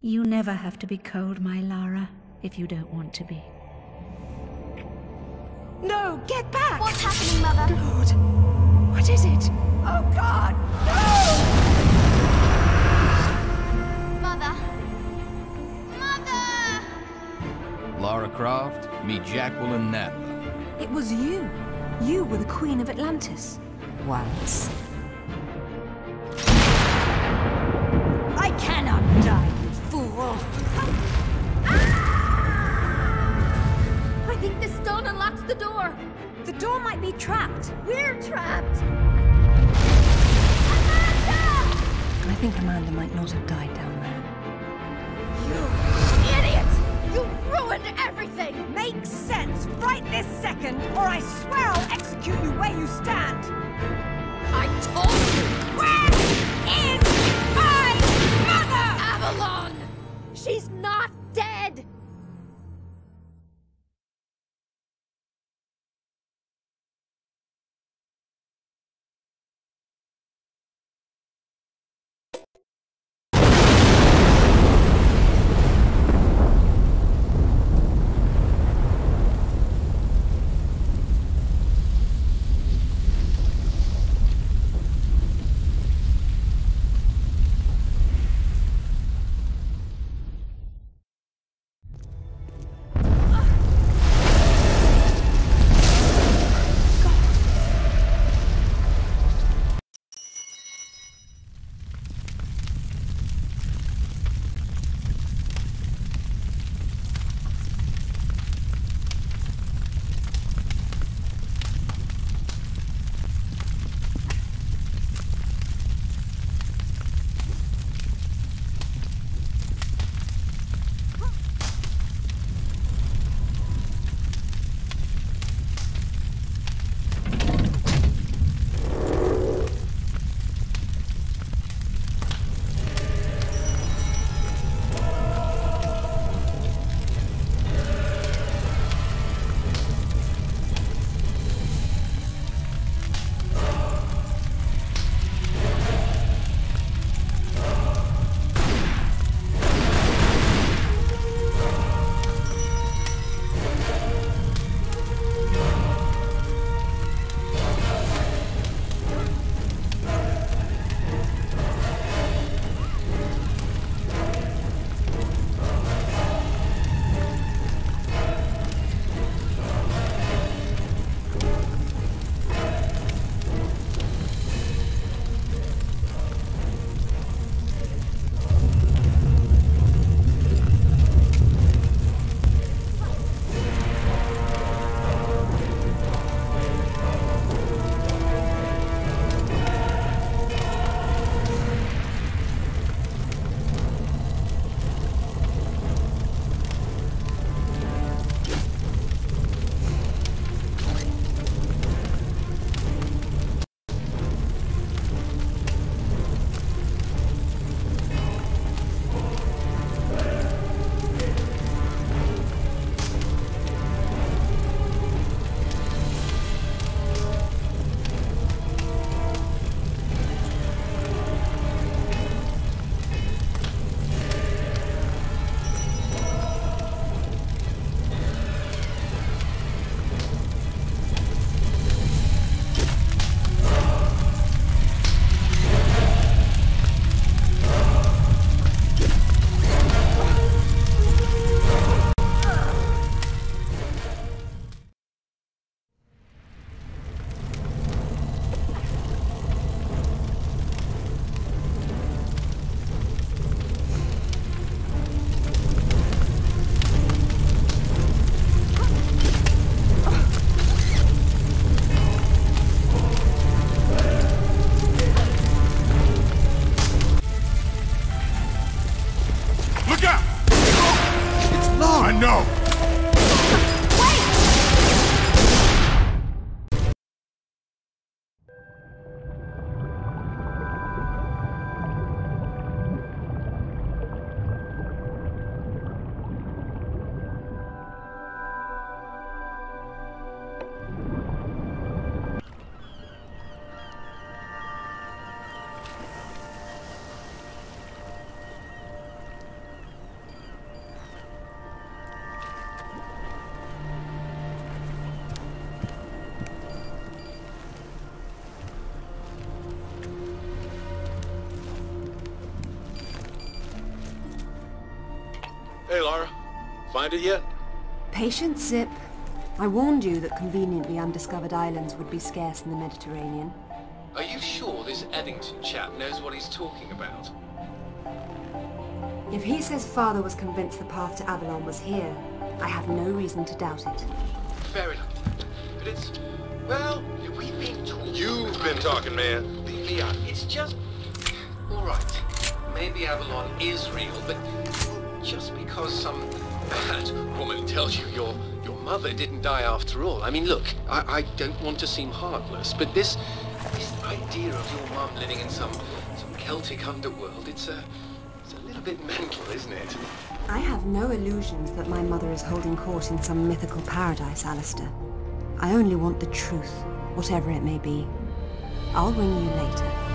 You never have to be cold, my Lara, if you don't want to be. No, get back! What's happening, Mother? Lord, what is it? Oh God, no! Mother? Mother! Lara Croft, meet Jacqueline Nadler. It was you. You were the Queen of Atlantis. Once. I cannot die, you fool! I think this stone unlocks the door. The door might be trapped. We're trapped! I think Amanda might not have died down there. You idiot! You ruined everything! Makes sense right this second, or I swear I'll execute you where you stand! I told you! Where is my mother? Avalon! She's not dead! Hey, Lara. Find it yet? Patience, Zip. I warned you that conveniently undiscovered islands would be scarce in the Mediterranean. Are you sure this Eddington chap knows what he's talking about? If he says Father was convinced the path to Avalon was here, I have no reason to doubt it. Fair enough. But it's... well, we've been talking... You've been talking, man. Leon, it's just... all right. Maybe Avalon is real, but just because some bad woman tells you your mother didn't die after all. I mean, look, I don't want to seem heartless, but this idea of your mum living in some Celtic underworld, it's a little bit mental, isn't it? I have no illusions that my mother is holding court in some mythical paradise, Alistair. I only want the truth, whatever it may be. I'll ring you later.